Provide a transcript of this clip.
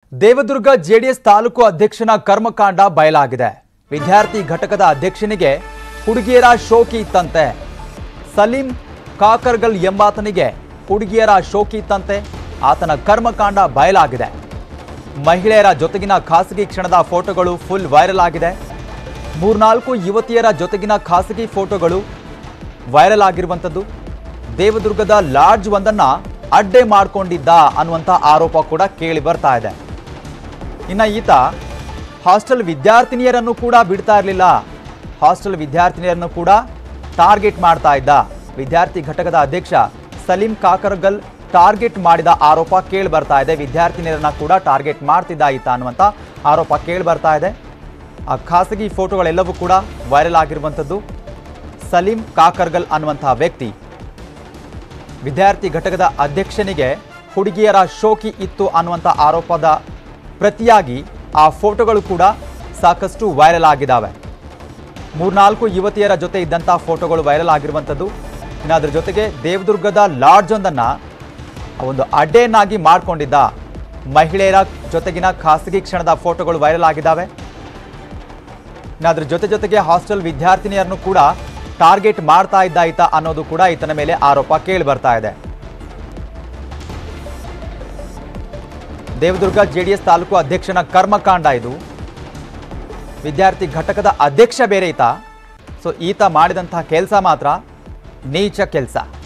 Devadurga JDS taluk ಅಧ್ಯಕ್ಷನ ಕರ್ಮಕಾಂಡ ಬಯಲಾಗಿದೆ. ವಿದ್ಯಾರ್ಥಿ ಘಟಕದ ಅಧ್ಯಕ್ಷನಿಗೆ ಹುಡುಗಿಯರ ಶೋಕಿ ಇತ್ತಂತೆ. ಸಲೀಂ ಕಾಕರ್ಗಲ್ ಎಂಬಾತನಿಗೆ ಹುಡುಗಿಯರ ಶೋಕಿ ಇತ್ತಂತೆ. ಆತನ ಕರ್ಮಕಾಂಡ ಬಯಲಾಗಿದೆ. ಮಹಿಳೆಯರ ಜೊತೆಗಿನ ಖಾಸಗಿ ಕ್ಷಣದ ಫೋಟೋಗಳು ಫುಲ್ ವೈರಲ್ ಆಗಿದೆ. 3-4 ಯುವತಿಯರ ಜೊತೆಗಿನ ಖಾಸಗಿ ಫೋಟೋಗಳು ವೈರಲ್ ಆಗಿರುವಂಥದ್ದು. ದೇವದುರ್ಗದ ಲಾಡ್ಜ್ ಒಂದನ್ನ ಅಡ್ಡೆ ಮಾಡಿಕೊಂಡಿದ್ದ ಅನ್ನುವಂಥ ಆರೋಪ ಕೂಡ ಕೇಳಿ ಬರ್ತಾ ಇದೆ. ಇನ್ನು ಈತ ಹಾಸ್ಟೆಲ್ ವಿದ್ಯಾರ್ಥಿನಿಯರನ್ನು ಕೂಡ ಬಿಡ್ತಾ ಇರಲಿಲ್ಲ. ಹಾಸ್ಟೆಲ್ ವಿದ್ಯಾರ್ಥಿನಿಯರನ್ನು ಕೂಡ ಟಾರ್ಗೆಟ್ ಮಾಡ್ತಾ ಇದ್ದ. ವಿದ್ಯಾರ್ಥಿ ಘಟಕದ ಅಧ್ಯಕ್ಷ ಸಲೀಂ ಕಾಕರ್ಗಲ್ ಟಾರ್ಗೆಟ್ ಮಾಡಿದ ಆರೋಪ ಕೇಳಿ ಬರ್ತಾ ಇದೆ. ವಿದ್ಯಾರ್ಥಿನಿಯರನ್ನ ಕೂಡ ಟಾರ್ಗೆಟ್ ಮಾಡ್ತಿದ್ದ ಈತ ಅನ್ನುವಂಥ ಆರೋಪ ಕೇಳಿ ಬರ್ತಾ ಇದೆ. ಆ ಖಾಸಗಿ ಫೋಟೋಗಳೆಲ್ಲವೂ ಕೂಡ ವೈರಲ್ ಆಗಿರುವಂಥದ್ದು. ಸಲೀಂ ಕಾಕರ್ಗಲ್ ಅನ್ನುವಂಥ ವ್ಯಕ್ತಿ ವಿದ್ಯಾರ್ಥಿ ಘಟಕದ ಅಧ್ಯಕ್ಷನಿಗೆ ಹುಡುಗಿಯರ ಶೋಕಿ ಇತ್ತು ಅನ್ನುವಂಥ ಆರೋಪದ ಪ್ರತಿಯಾಗಿ ಆ ಫೋಟೋಗಳು ಕೂಡ ಸಾಕಷ್ಟು ವೈರಲ್ ಆಗಿದ್ದಾವೆ. 3-4 ಯುವತಿಯರ ಜೊತೆ ಇದ್ದಂಥ ಫೋಟೋಗಳು ವೈರಲ್ ಆಗಿರುವಂಥದ್ದು. ಇನ್ನು ಅದರ ಜೊತೆಗೆ ದೇವದುರ್ಗದ ಲಾಡ್ಜ್ ಒಂದನ್ನು ಒಂದು ಅಡ್ಡೆಯನ್ನಾಗಿ ಮಾಡಿಕೊಂಡಿದ್ದ. ಮಹಿಳೆಯರ ಜೊತೆಗಿನ ಖಾಸಗಿ ಕ್ಷಣದ ಫೋಟೋಗಳು ವೈರಲ್ ಆಗಿದ್ದಾವೆ. ಇನ್ನು ಅದರ ಜೊತೆಗೆ ಹಾಸ್ಟೆಲ್ ವಿದ್ಯಾರ್ಥಿನಿಯರನ್ನು ಕೂಡ ಟಾರ್ಗೆಟ್ ಮಾಡ್ತಾ ಇದ್ದ ಈತ ಅನ್ನೋದು ಕೂಡ ಈತನ ಮೇಲೆ ಆರೋಪ ಕೇಳಿ ಬರ್ತಾ ಇದೆ. ದೇವದುರ್ಗ ಜೆಡಿಎಸ್ ತಾಲೂಕು ಅಧ್ಯಕ್ಷನ ಕರ್ಮಕಾಂಡ ಇದು. ವಿದ್ಯಾರ್ಥಿ ಘಟಕದ ಅಧ್ಯಕ್ಷ ಬೇರೆ ಈತ. ಸೊ ಈತ ಮಾಡಿದಂತಹ ಕೆಲಸ ಮಾತ್ರ ನೀಚ ಕೆಲಸ.